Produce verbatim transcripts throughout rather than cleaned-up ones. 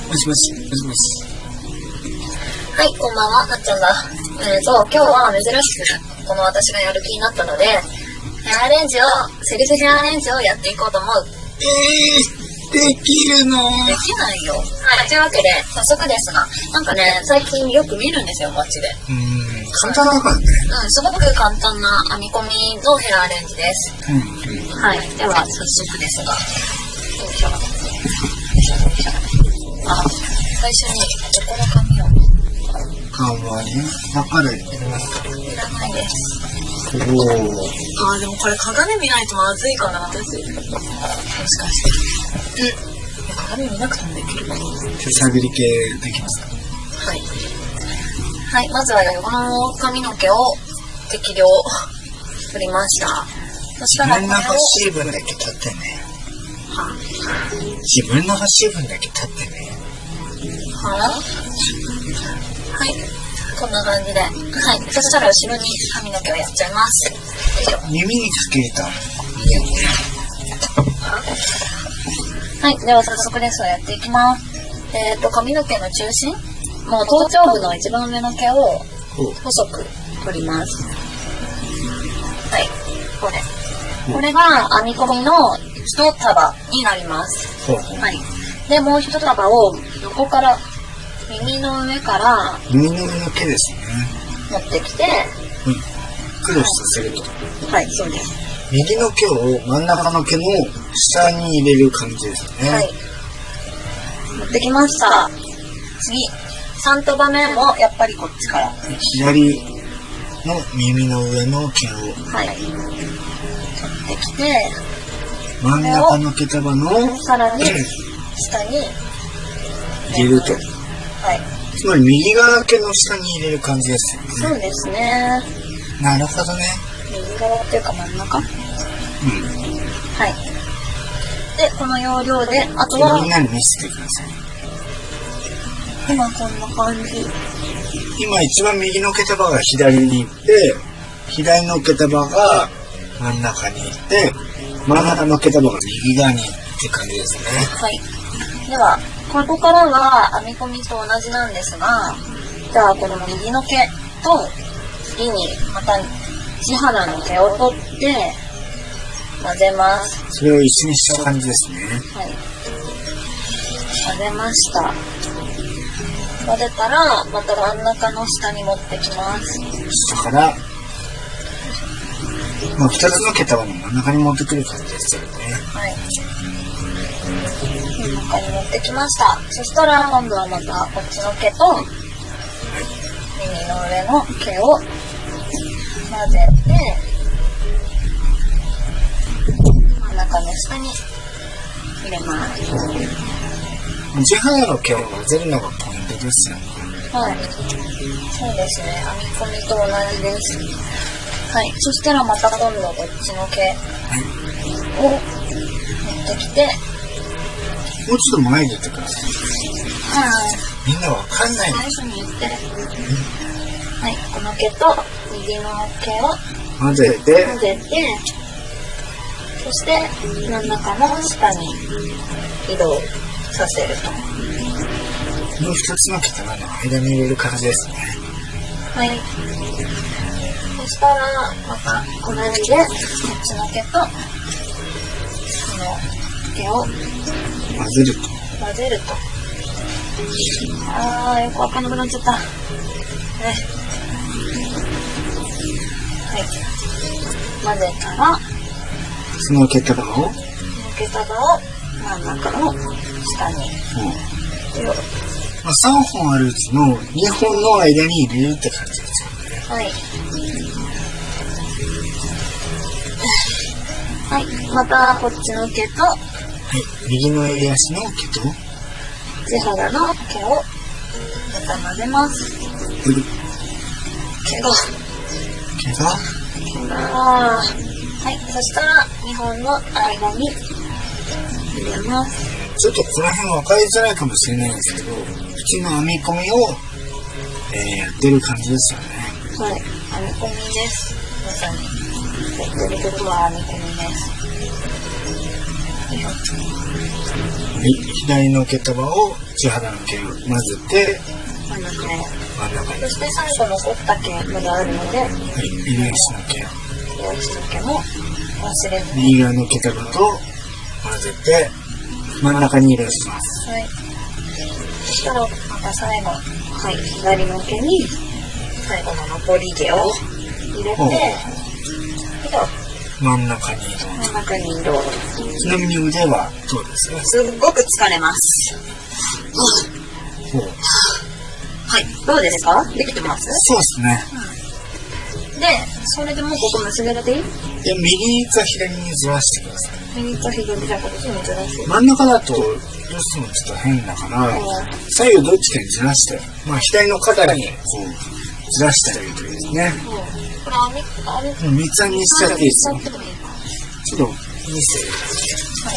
もしもし、もしもし。 はい、こんばんは、なっちゃんだ。えーと、今日は珍しく、この私がやる気になったので、ヘアアレンジを、セルフヘアアレンジをやっていこうと思う。 えー、できるの？ できないよ。はい、というわけで、早速ですが、なんかね、最近よく見るんですよ、街で。 うーん、簡単だからね。 うん、すごく簡単な編み込みのヘアアレンジです。 うん、うん。 はい、では、早速ですが、よいしょ。よいしょ。あ、最初に、ここの髪を。 かわいい。わかる。 いらないです。 おお。 あーでもこれ鏡見ないとまずいかな、私。もしかして。うん。いや鏡見なくてもできるかな。 手探り系できますか？ はい。はい、まずはこの髪の毛を適量振りました。そしたらこれを。 自分の水分だけ取ってね。 は自分の水分だけ取ってね。 ははい。こんな感じで。はい。そしたら後ろに髪の毛をやっちゃいます。よいしょ。 耳につけた。 はい。では早速ですがやっていきます。えっと、髪の毛の中心、もう頭頂部の一番上の毛を細く取ります。はい。これ。これが編み込みの一束になります。はい。で、もう一束を横から、耳の上から耳の上の毛ですね。 持ってきて、 うん。クロスさせると。 はい、そうです。 右の毛を真ん中の毛の下に入れる感じですね。 はい。持ってきました。次、さん束目もやっぱりこっちから。 左の耳の上の毛を。 はい。取ってきて、 真ん中の毛束のさらに下に入れると。 はい。 つまり右側毛の下に入れる感じですよね。 そうですね。 なるほどね。 右側っていうか真ん中。うん。はい。で、この要領で、あとは。 みんなに見せてください。 今こんな感じ。 今一番右の毛束が左に行って、左の毛束が真ん中に行って、真ん中の毛束が右側に行って感じですね。 はい。では、ここからは編み込みと同じなんですが、じゃあこの右の毛と次にまた地肌の毛を取って混ぜます。 それを一緒にした感じですね。 はい。混ぜました。混ぜたらまた真ん中の下に持ってきます。 下から、まあ、ふたつの毛束の真ん中に持ってくる感じですよね。 はい。真ん中に持ってきました。そしたら今度はまたこっちの毛と耳の上の毛を混ぜて真ん中の下に入れます。 地肌の毛を混ぜるのがポイントですよね。 はい。そうですね。編み込みと同じです。はい。そしたらまた今度こっちの毛を持ってきて、 もうちょっと前に言ってください。 はい。 みんなわかんないの。 最初に言って。はい。この毛と右の毛を混ぜて、 混ぜて、そして真ん中の下に移動させると。 この二つの毛束の間に入れる感じですね。 はい。そしたらまた同じでこっちの毛とこの毛を混ぜると。 混ぜると。あー、よくわかんなくなっちゃった。ね。はい。混ぜたら、 その毛束を、 この毛束を真ん中の下に。 うん。 よまあ、さんぼんあるうちのにほんの間に入れるって感じですよね。 はい。はい。またこっちの毛と、 はい。右の襟足の毛と、 地肌の毛をまた混ぜます。 うる。 毛が。 毛が毛が。はい。そしたらにほんの間に入れます。 ちょっとこの辺分かりづらいかもしれないんですけど、普通の編み込みを、えー、やってる感じですよね。 はい。編み込みです。まさに。やってることは編み込みです。 はい、左の毛束を地肌の毛を混ぜて真ん中へ。 真ん中に。 そして最後残った毛まだあるので、 はい、右足の毛。 両足の毛も忘れずに。 右側の毛束と混ぜて真ん中に入れします。 はい。そしたらまた最後、はい、左の毛に最後の残り毛を入れて、 真ん中に移動。 真ん中に移動。 ちなみに腕はどうですか？ すっごく疲れます。 ほう。 はい、どうですか？できてます？ そうですね。 うん、で、それでもうここ結べるでいい？ で、右か左にずらしてください。 右か左じゃこっちにずらして。 真ん中だとどうしてもちょっと変だから、左右どっちかにずらして、まあ左の肩にこうずらしてあげるといいですね。 これあみあれ三つ編みしちゃっていいですよ。ちょっと見せて。 はい。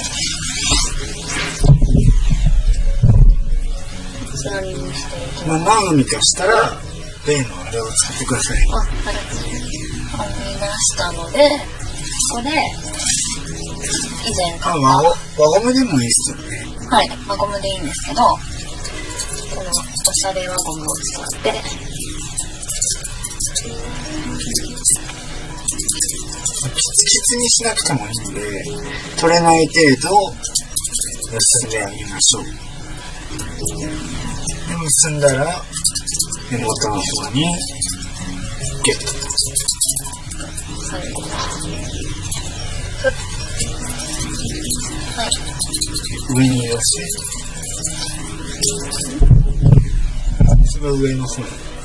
つなぎにしていきます。 まあ何編みかしたら例のあれを使ってください。 あ、はい。編み出したので、ここで以前買った輪ゴ輪ゴムでもいいですよね。 はい、輪ゴムでいいんですけど、このおしゃれ輪ゴムを使ってキツキツにしなくてもいいんで、取れない程度結んであげましょう。で結んだら根元の方にゲット。 最後ははい、 上に寄せそれは上の方に、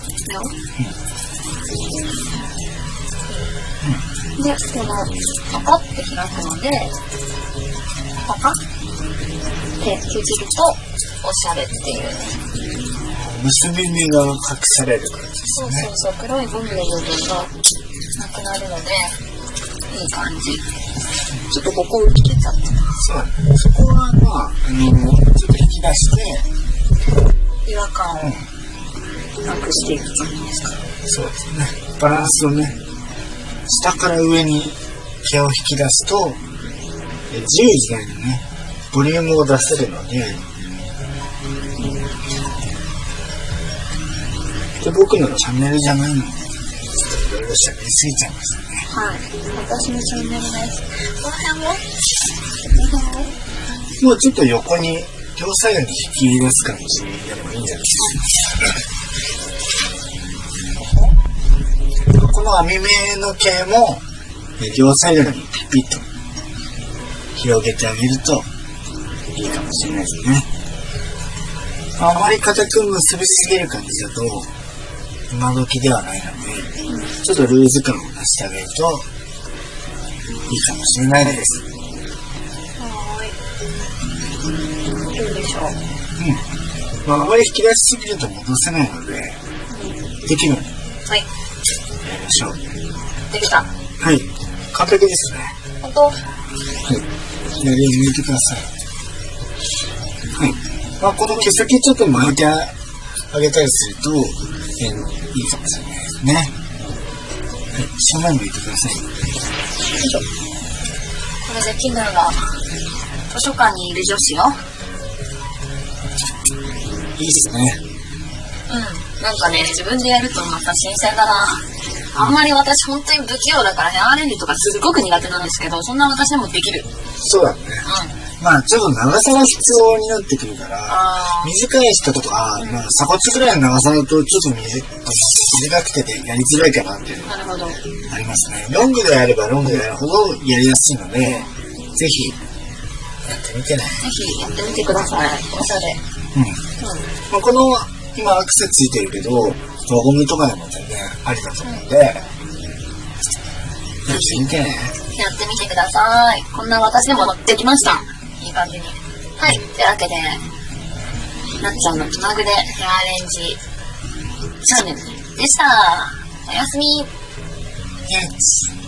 うん、で、このパカッて開くのでパカッて削るとおしゃれっていうね、 結び目が隠される感じですそうね。 そうそう、黒いゴムの部分がなくなるのでいい感じ。ちょっとここ浮き出ちゃった。 そうだね。そこはまあ、あのちょっと引き出して違和感をなくしていく感じですか。 そうですね。バランスをね、下から上に毛を引き出すとえ自由自在にねボリュームを出せるので、で僕のチャンネルじゃないのでちょっといろいろ喋りすぎちゃいましたね。 はい、私のチャンネルです。この辺ももうちょっと横に両サイドに引き出す感じでもいいんじゃないですか。この網目の毛も両サイドにピッと広げてあげるといいかもしれないですね。あまり固く結びすぎる感じだと今時ではないので、ちょっとルーズ感を出してあげるといいかもしれないです。 はーい。どうでしょう。 うん。まあ、あまり引き出しすぎると戻せないので、できるようにはい。 やりましょう。 できた。 はい。完璧ですね。 本当。 はい。左に抜いてください。はい。まあ、この毛先ちょっと巻いてあげたりすると、えー、いいかもしれないですね。はい。正面向いてください。 よいしょ。これで気分が図書館にいる女子よ。 いいっすね。 うん。なんかね、自分でやるとまた新鮮だな。あんまり私本当に不器用だからヘアアレンジとかすっごく苦手なんですけど、そんな私でもできる。 そうだね。 うん。 まあちょっと長さが必要になってくるから、短い人とか、うん、まあ鎖骨ぐらいの長さだとちょっと短くてでやりづらいかなっていうのがありますね。ロングであればロングであるほどやりやすいので、ぜひやってみてね。 ぜひやってみてください。おしゃれ。 うん。うん、まあ、この今アクセついてるけど、輪ゴムとかでも全然ありだと思うんで、うん、やってみてね。 やってみてください。こんな私でもできました。いい感じに。はい。というわけで、なっちゃんの気まぐれヘアアレンジチャンネルでした。おやすみ。 イエス。